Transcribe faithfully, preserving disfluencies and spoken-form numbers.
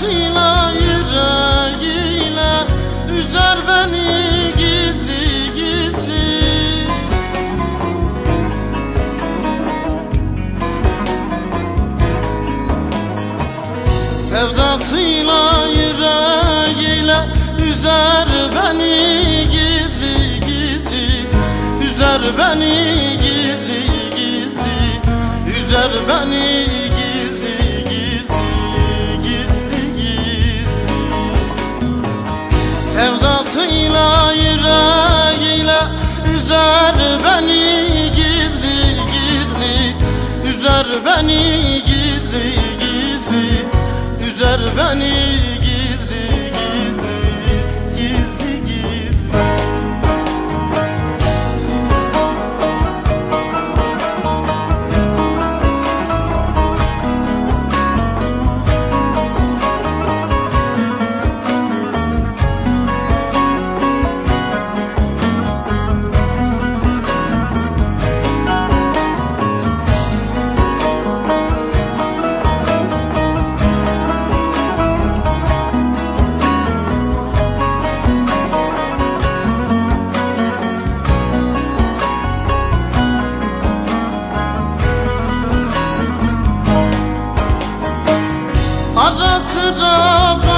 Sevdasıyla yüreğiyle üzer beni gizli gizli. Sevdasıyla yüreğiyle üzer beni gizli gizli. Üzer beni gizli gizli. Üzer beni gizli gizli gizli gizli. Sevdasıyla yüreğiyle üzer beni gizli gizli. Üzer beni gizli gizli. Üzer beni gizli gizli gizli gizli. Ara sıra